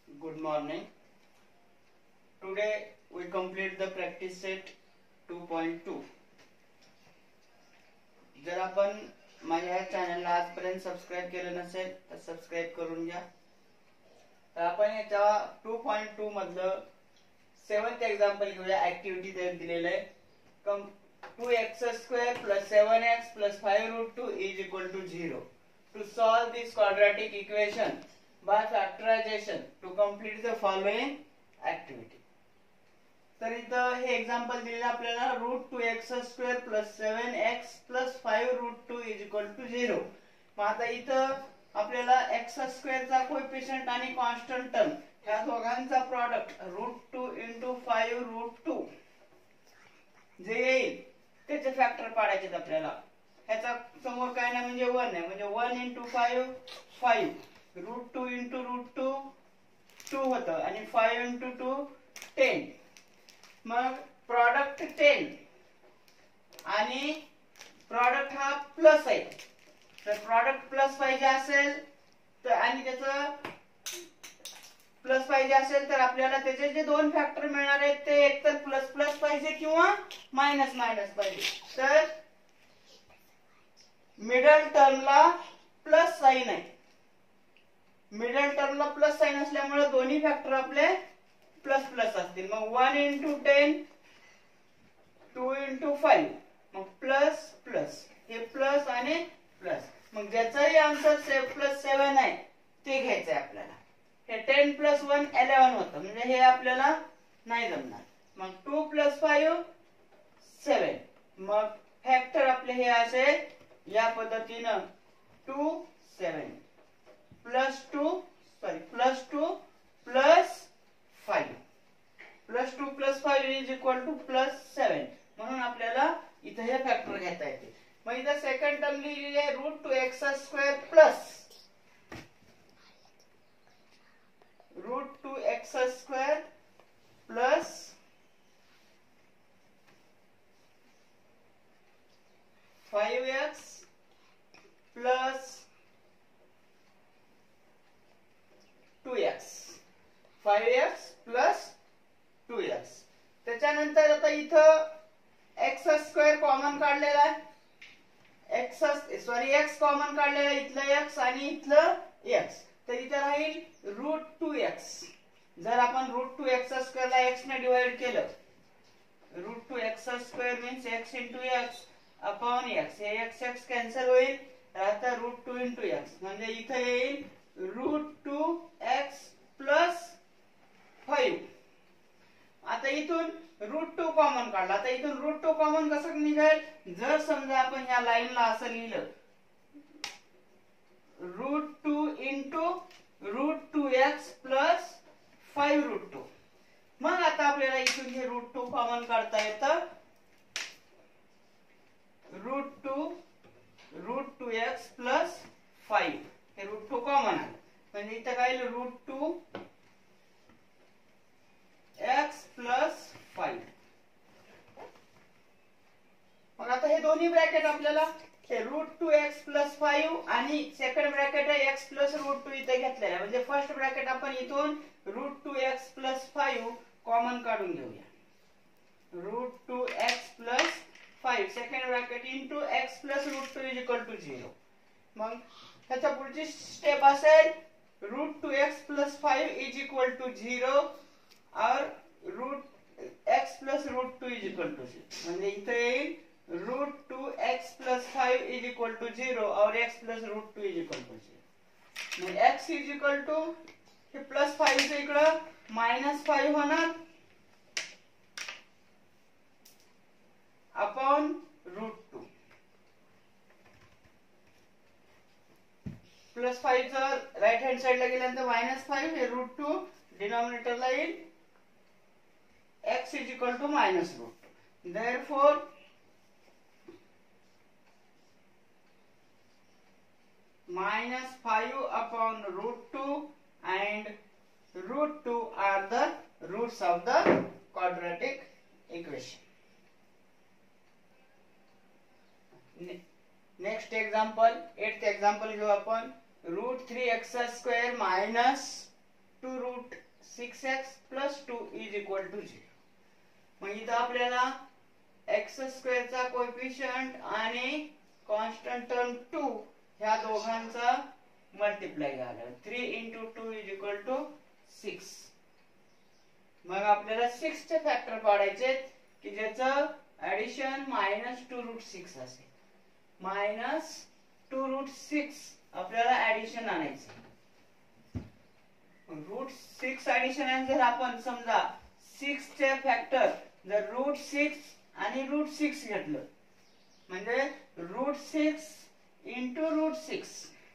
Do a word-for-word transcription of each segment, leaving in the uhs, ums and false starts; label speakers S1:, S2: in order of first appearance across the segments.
S1: Good morning. Today we complete the practice set two point two. जर आपण माझ्या चॅनलला आजपर्यंत सबस्क्राइब केलं नसेल तर सबस्क्राइब करून घ्या. तर आपण याच्या टू पॉइंट टू मधलं सेवन्थ एक्झाम्पल घेऊया. ऍक्टिव्हिटी दिलेलं आहे. Come two x square plus seven x plus five root two is equal to zero. To solve this quadratic equation by factorization to complete the following activity. तर इथं हे example दिलेलं आपल्याला root two x square plus seven x plus five root two is equal to zero. मग आता इथं आपल्याला x स्क्वेअरचा कोएफिशियंट आणि कॉन्स्टंट टर्म ह्या दोघांचा product root two into five root two जे येईल त्याचे फॅक्टर पाडायचे आपल्याला. ह्याचा समोर काय नाही म्हणजे वन आहे, म्हणजे one into five five, root two into root two two होतं आणि फाइव इंटू टू टेन. मग प्रॉडक्ट टेन आणि प्रॉडक्ट हा प्लस आहे. तर प्रॉडक्ट प्लस पाहिजे असेल तर आणि त्याचं प्लस पाहिजे असेल तर आपल्याला त्याचे जे दोन फॅक्टर मिळणार आहेत ते एक तर प्लस प्लस पाहिजे किंवा मायनस मायनस पाहिजे. तर मिडल टर्मला प्लस साइन आहे. मिडल टर्मला प्लस साइन असल्यामुळे दोन्ही फॅक्टर आपले प्लस प्लस असतील. मग one into ten, two into five, मग प्लस प्लस, हे प्लस आणि प्लस. मग ज्याचाही आन्सर प्लस सेवन आहे ते घ्यायचंय आपल्याला. हे टेन प्लस वन इलेवन होतं, म्हणजे हे आपल्याला नाही जमणार. मग टू प्लस फाइव सेवन. मग फॅक्टर आपले हे असेल या पद्धतीनं two seven plus two sorry plus two plus five plus two plus five is equal to plus seven. म्हणून आपल्याला इथे हे फॅक्टर घेता येते. मग इथं सेकंड टर्म लिहिलेली आहे root two x square plus root two x square plus five x plus two x. Five x plus two x. त्याच्यानंतर आता इथं एक्स स्क्वेअर कॉमन काढलेला आहे. एक्स सॉरी एक्स कॉमन काढलेला आहे. इथलं एक्स आणि इथलं एक्स. तर इथं राहील रूट टू एक्स. जर आपण रूट टू एक्स स्क्वेअरला एक्स ने डिवाइड केलं, root two x square means x into x upon x. हे एक्स एक्स कॅन्सल होईल, राहता रूट टू इंटू एक्स. म्हणजे इथं येईल root two x plus five. आता इथून रूट टू कॉमन काढला. आता इथून रूट टू कॉमन कसं निघेल? जर समजा आपण ह्या लाईनला असं लिहिलं root two into root two x plus five root two. मग आता आपल्याला इथून हे रूट टू कॉमन काढता येतं. Root two root two x plus five, हे रूट टू कॉमन आहे. म्हणजे इथं काय root two x plus five. मग आता हे दोन्ही ब्रॅकेट आपल्याला हे root two x plus five आणि सेकंड ब्रॅकेट आहे एक्स प्लस रूट टू इथे घेतलेला आहे. म्हणजे फर्स्ट ब्रॅकेट आपण इथून root two x plus five common काढून घेऊया. Root two x plus five second bracket into x plus root two is equal to zero. मग ह्याच्या पुढची स्टेप असेल root two x plus five is equal to zero और root x plus root two is equal to zero. म्हणजे इथे येईल root two x plus five is equal to zero और x plus root two is equal to zero. मग x is equal to हे plus five इकडं minus five होणार upon root two. Plus five जर right hand साइडला गेल्यानंतर minus five, हे root two डिनॉमिनेटरला येईल x is equal to minus root two. Therefore minus five upon root two and root two are the roots of the quadratic equation. Next example eight example घेऊ आपण. Root three x square minus two root six x plus two is equal to zero. मग इथं आपल्याला x स्क्वेअरचा coefficient आणि constant term two ह्या दोघांचा multiply झाला. Three into two is equal to six. मग आपल्याला सिक्स चे फॅक्टर पाडायचे की ज्याचं addition minus two root six असेल. मायनस टू रूट सिक्स आपल्याला ऍडिशन आणायचं. रूट सिक्स ऍडिशन जर आपण समजा सिक्स चे फॅक्टर जर रूट सिक्स आणि रूट सिक्स घेतलं म्हणजे root six into root six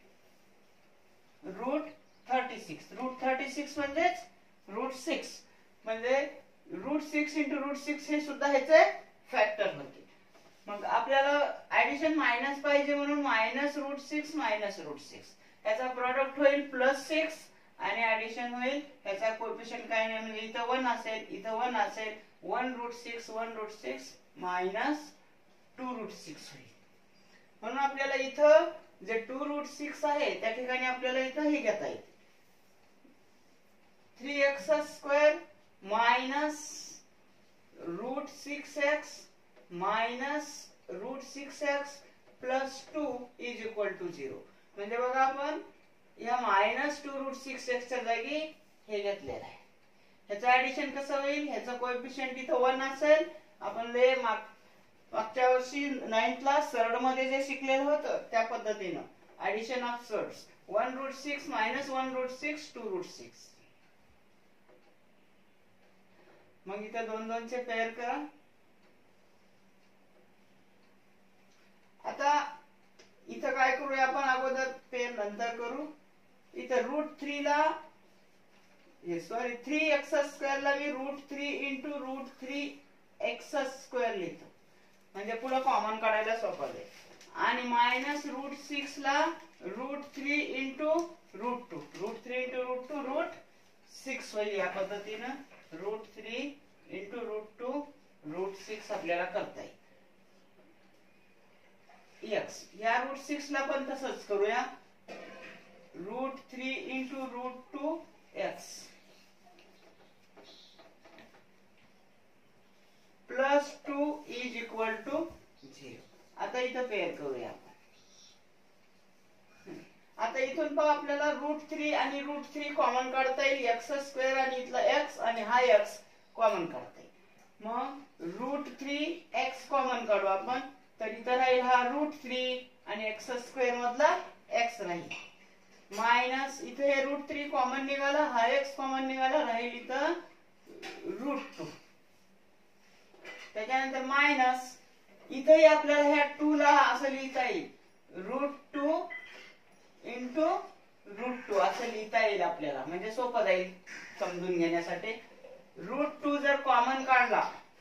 S1: root thirty six. Root thirty six म्हणजेच रूट सिक्स म्हणजे root six into root six हे सुद्धा ह्याचे फॅक्टर होते. मग आपल्याला ऍडिशन मायनस पाहिजे म्हणून minus root six minus root six याचा प्रॉडक्ट होईल प्लस सिक्स आणि ऍडिशन होईल. ह्याचा कोएफिशियंट काय नाही म्हणजे इथं वन असेल इथं वन असेल. One root six one root six minus two root six होईल. म्हणून आपल्याला इथं जे टू रूट सिक्स आहे त्या ठिकाणी आपल्याला इथं हे घेता येईल three x square minus root six x minus root six x plus two is equal to zero. म्हणजे बघा आपण या minus two root six x च्या जागी हे घेतलेलं आहे. ह्याचं ऍडिशन कसं होईल ह्याचं कोएफिशियंट इथं वन असेल. आपण ले मागच्या वर्षी नाइन्थला सर्ड मध्ये जे शिकलेलं होतं त्या पद्धतीनं addition of surds one root six minus one root six two root six. मग इथं दोन दोनचे पेअर करा. आता इथं काय करूया आपण अगोदर पेअर नंतर करू. इथं रूट थ्री ला हे सॉरी थ्री एक्स स्क्वेअर ला मी root three into root three x square लिहितो म्हणजे पुढे कॉमन काढायला सोपं जाईल. आणि मायनस रूट सिक्स ला root three into root two root three into root two root six होईल. या पद्धतीनं root three into root two root six आपल्याला करता येईल. एक्स या रूट सिक्स ला पण तसंच करूया. Root three into root two x plus two is equal to zero. आता इथं पेअर करूया आपण. आता इथून पण आपल्याला रूट थ्री आणि रूट थ्री कॉमन काढता येईल. एक्स स्क्वेअर आणि इथला एक्स आणि हा एक्स कॉमन काढता येईल. मग रूट थ्री एक्स कॉमन काढू आपण तर इथं राहील हा रूट थ्री आणि एक्स स्क्वेअर मधला एक्स राहील. मायनस इथे हे रूट थ्री कॉमन निघाला हा एक्स कॉमन निघाला राहील इथं रूट टू. त्याच्यानंतर मायनस इथेही आपल्याला ह्या टू ला असं लिहिता येईल root two into root two असं लिहिता येईल आपल्याला म्हणजे सोपं जाईल समजून घेण्यासाठी. रूट टू जर कॉमन काढला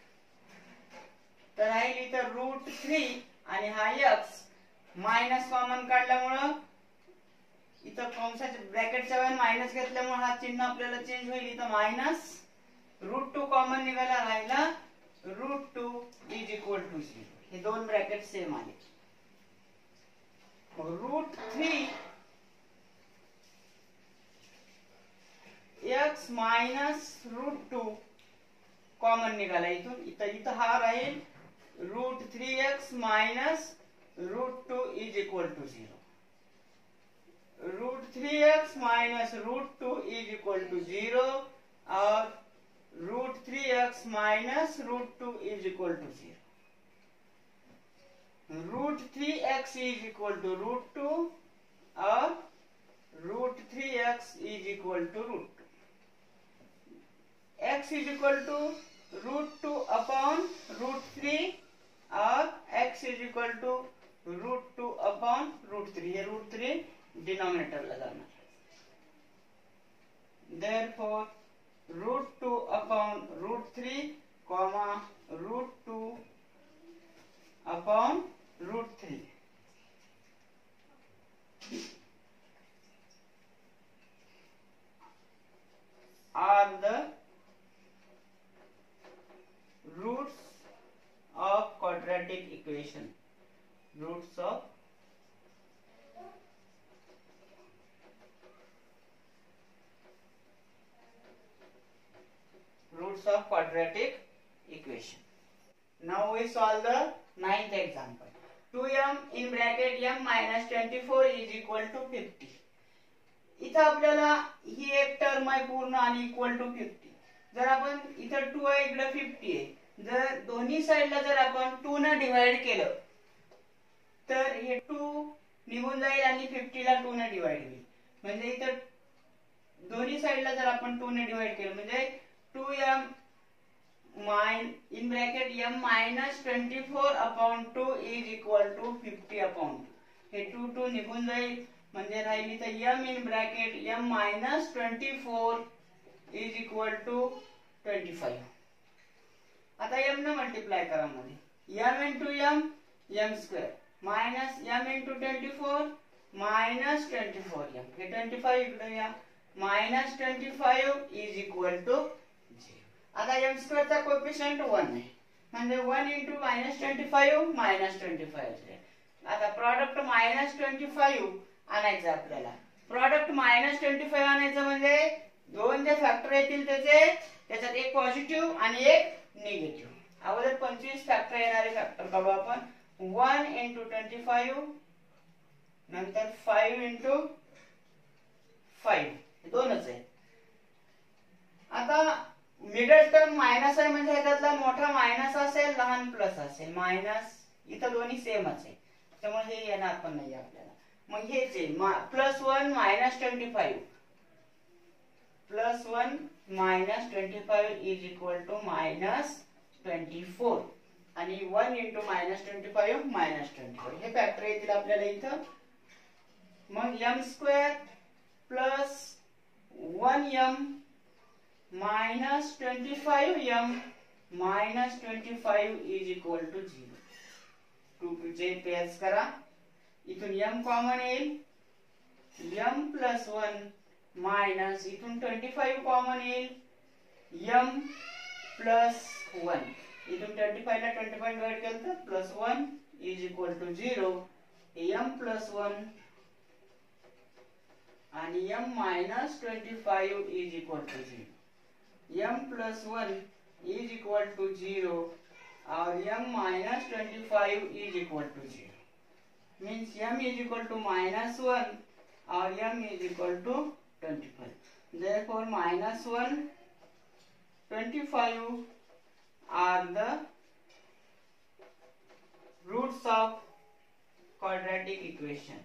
S1: तर राहील इथं रूट थ्री आणि हा एक्स. मायनस कॉमन काढल्यामुळं इथं कंसाच्या ब्रॅकेटच्या वेळेला मायनस घेतल्यामुळे हा चिन्ह आपल्याला चेंज होईल. इथं मायनस रूट टू कॉमन निघाला राहिला root two is equal to zero. हे दोन ब्रॅकेट सेम आले. Root three x minus root two common निघाला इथून. इथं इथं हा राहील root three x minus root two is equal to zero. Root three x minus root two is equal to zero और root three x minus root two is equal to zero. Root three x is equal to root two और root three x is equal to root two. X is equal to root two upon root three और x is equal to root two upon root three. ये root three denominator लगाना. Therefore, root two upon root three comma root two upon root three are the roots of quadratic equation. Roots of roots of quadratic equation. Now we solve the ninth example. two m in bracket m minus twenty-four is equal to fifty. इथं आपल्याला ही एक term आहे पूर्ण आणि equal to fifty. जर आपण इथं to आहे इकडे फिफ्टी आहे, जर दोन्ही साइडला जर आपण टू ने डिवाइड केलं तर हे टू निघून जाईल आणि फिफ्टी ला टू ने डिवाइड होईल. म्हणजे इथं दोन्ही साइडला जर आपण टू ने डिवाइड केलं म्हणजे two m mine in bracket m minus twenty four upon two is equal to fifty upon two. हे टू टू निघून जाईल म्हणजे राहिली तर m in bracket m minus twenty four is equal to twenty five. आता m ने multiply करा मध्ये m into m m square minus m into twenty four minus twenty four m. हे ट्वेंटी फाइव इकडे या minus twenty five is equal to zero. आता m square चा coefficient one आहे म्हणजे one into minus twenty five minus twenty five. आता product minus twenty five आणायचं आपल्याला. प्रॉडक्ट मायनस ट्वेंटी फाइव आणायचं म्हणजे दोन जे फॅक्टर येतील त्याचे त्याच्यात एक पॉझिटिव्ह आणि एक निगेटिव्ह. अगोदर पंचवीस फॅक्टर येणारे फॅक्टर काढू आपण. वन इंटू ट्वेंटी फाइव नंतर फाइव इंटू फाइव दोनच आहे. आता मिडल टर्म मायनस आहे म्हणजे ह्याच्यातला मोठा मायनस असेल लहान प्लस असेल. मायनस इथं दोन्ही सेमच आहे त्यामुळे हे येणार पण नाही आपल्याला. मग हेच आहे plus one minus twenty five plus one minus twenty five is equal to minus twenty four आणि one into minus twenty five minus twenty four हे फॅक्टर येतील आपल्याला इथं. मग m square plus one m minus twenty five m minus twenty five is equal to zero. Two जे pairs करा. इथून m common येईल m प्लस वन मायनस इथून ट्वेंटी फाइव कॉमन येईल m प्लस वन. इथून ट्वेंटी फाइव ला twenty five divide केलं तर plus one is equal to zero. m plus one आणि m minus twenty five is equal to zero. m plus one is equal to zero और m minus twenty five is equal to zero. Means m is equal to minus one or m is equal to twenty-five. Therefore minus one, twenty-five are the roots of quadratic equation.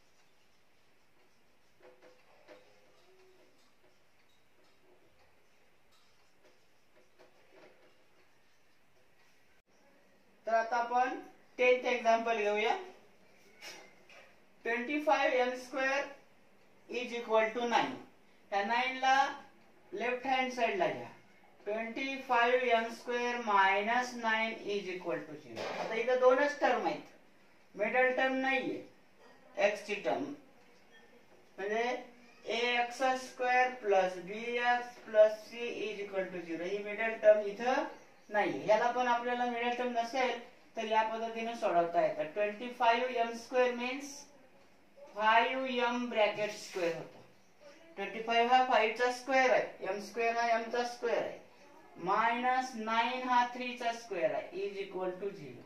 S1: तर आता आपण tenth example घेऊया. Twenty five m square is equal to nine. त्या nine ला left hand side ला घ्या. Twenty five m square minus nine is equal to zero. आता इथं दोनच टर्म आहेत, मिडल टर्म नाहीये. x ची टर्म म्हणजे ax square plus bx plus c is equal to zero. ही मिडल टर्म इथं नाहीये. याला पण आपल्याला मिडल टर्म नसेल तर या पद्धतीने सोडवता येतं. Twenty five m square means five m bracket square होतो. ट्वेंटी फाइव हा फाइव चा स्क्वेअर आहे, m स्क्वेअर हा m चा स्क्वेअर आहे, मायनस नाइन हा थ्री चा स्क्वेअर आहे इज इक्वल टू झिरो.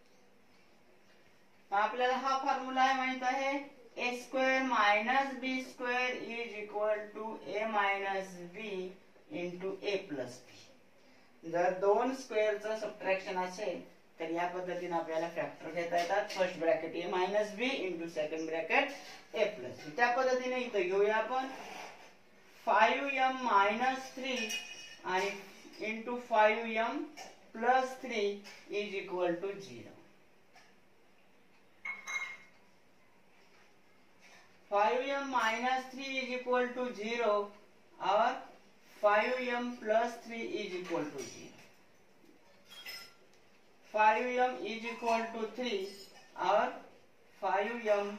S1: आपल्याला हा फॉर्म्युला आहे माहित आहे a square minus b square is equal to a minus b into a plus b. जर दोन स्क्वेअरचं सबट्रॅक्शन असेल तर या पद्धतीने आपल्याला फॅक्टर घेता येतात. First bracket a minus b into second bracket a plus b. त्या पद्धतीने इथं घेऊया आपण फाइव m मायनस थ्री आणि into five m plus three is equal to zero. Five m minus three is equal to zero और five m plus three is equal to zero. Five m is equal to three और five m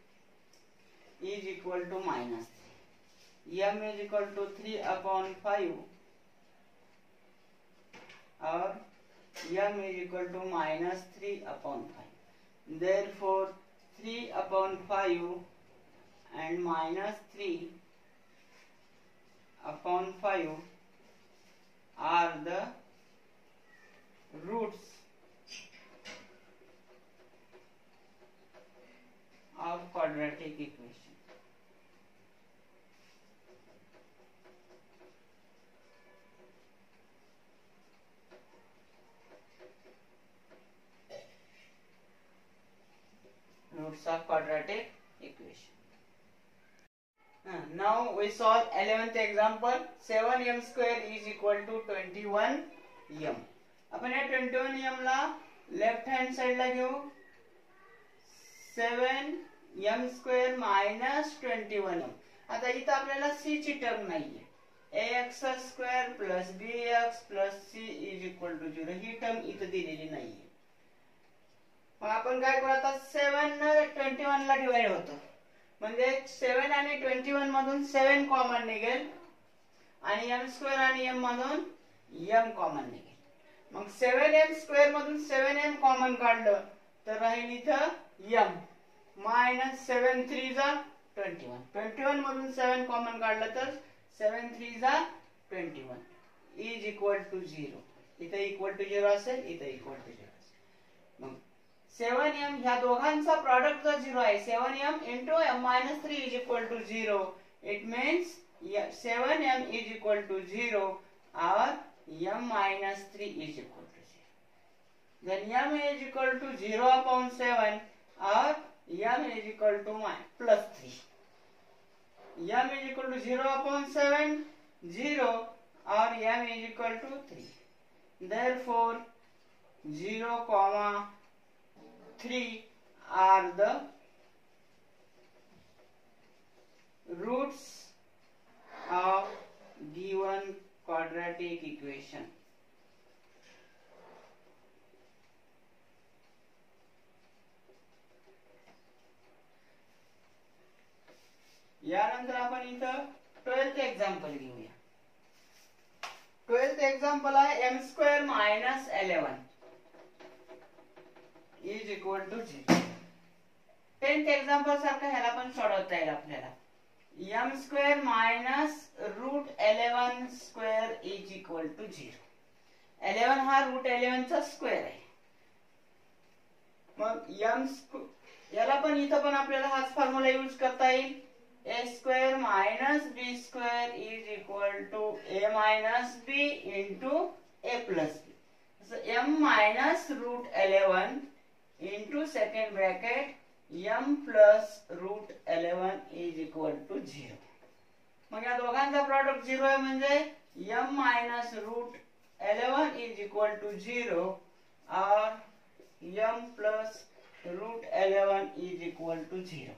S1: is equal to minus three. m is equal to three upon five और m is equal to minus three upon five. Therefore three upon five and minus three upon five are the roots of quadratic equation. Roots of quadratic equation. Uh, now we solve eleventh example. seven m square is equal to twenty-one m. आपण या twenty-one m ला left hand side ला घेऊ. seven m square minus twenty-one m. आता इथं आपल्याला c ची term नाहीये. ax square plus bx plus c is equal to zero ही टर्म इथं दिलेली नाहीये. मग आपण काय करू आता seven ने twenty-one ला डिवाइड होतं. म्हणजे seven आणि twenty-one मधून seven कॉमन निघेल आणि m स्क्वेअर आणि m मधून m कॉमन निघेल. मग seven m स्क्वेअर मधून seven m कॉमन काढलं तर राहील इथं m मायनस seven three जा twenty-one. twenty-one मधून seven कॉमन काढलं तर seven three जा twenty-one is equal to zero. इथे इक्वल टू zero असेल, इथे इक्वल टू zero असेल. मग seven m ह्या दोघांचा प्रोडक्ट जो zero आहे. seven m into m minus three is equal to zero. It means seven m is equal to zero or m minus three is equal to zero. Then m is equal to zero upon seven or m is equal to plus three. m is equal to zero upon seven, zero or m is equal to three. Therefore zero comma three are the roots of given quadratic equation. यानंतर आपण इथं twelfth example घेऊया. Twelfth example आहे m square minus eleven is equal to zero. Tenth example सारखं ह्याला पण सोडवता येईल आपल्याला. m square minus root eleven square is equal to zero. eleven हा रूट eleven चा स्क्वेअर आहे. मग m याला पण इथं पण आपल्याला हाच फॉर्म्युला यूज करता येईल. a square minus b square is equal to a minus b into a plus b. m minus root eleven into second bracket m plus root eleven is equal to zero. मग या दोघांचा product zero आहे म्हणजे m minus root eleven is equal to zero or m plus root eleven is equal to zero.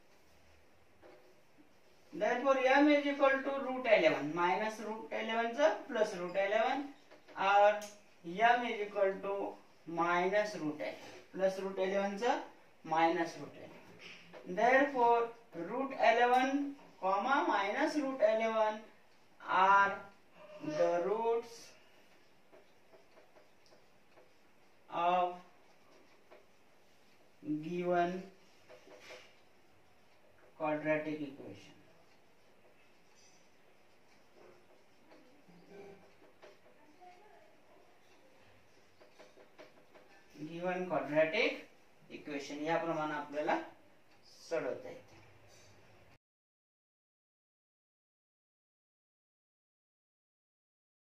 S1: Therefore m is equal to root eleven minus root eleven चा plus root eleven or m is equal to minus root eleven. Plus root eleven चा minus root eleven. Therefore root eleven comma minus root eleven are the roots of given quadratic equation. Given quadratic equation याप्रमाणे आपल्याला सोडवता येते.